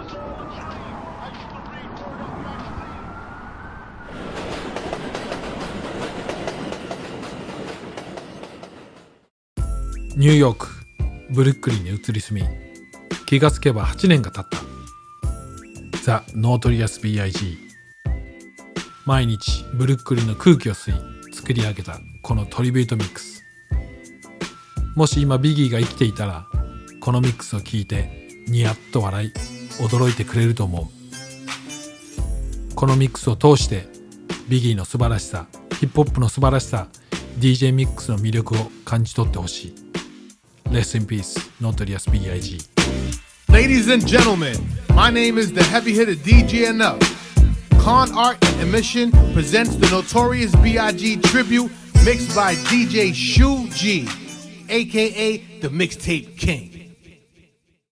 ニューヨークブルックリンに移り住み、気がつけば8年が経ったザ・ノートリアス B.I.G。 毎日ブルックリンの空気を吸い作り上げたこのトリビュートミックス。もし今ビギーが生きていたら、このミックスを聞いてニヤッと笑い驚いてくれると思う。このミックスを通してビギーの素晴らしさ、ヒップホップの素晴らしさ、 DJ ミックスの魅力を感じ取ってほしい。Rest in peace, Notorious B.I.G. Ladies and gentlemen, my name is the heavy hitter DJ Enough. Con Art and Emission presents the Notorious B.I.G. tribute mixed by DJ Shu G, aka the Mixtape King.